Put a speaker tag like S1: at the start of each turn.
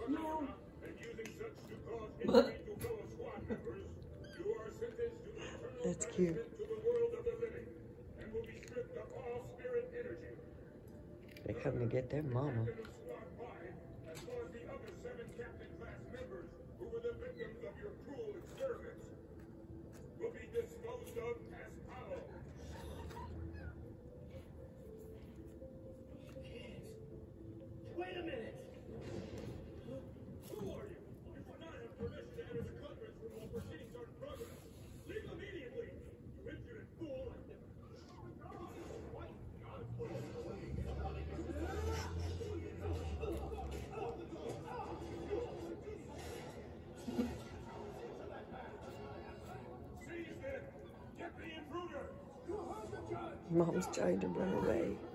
S1: Meow. That's cute. They're coming to get their mama.
S2: Wait a minute! Who are you? You do not have permission to enter the conference room while proceedings are in progress. Leave immediately! You impudent fool!
S1: Mom's trying to run away.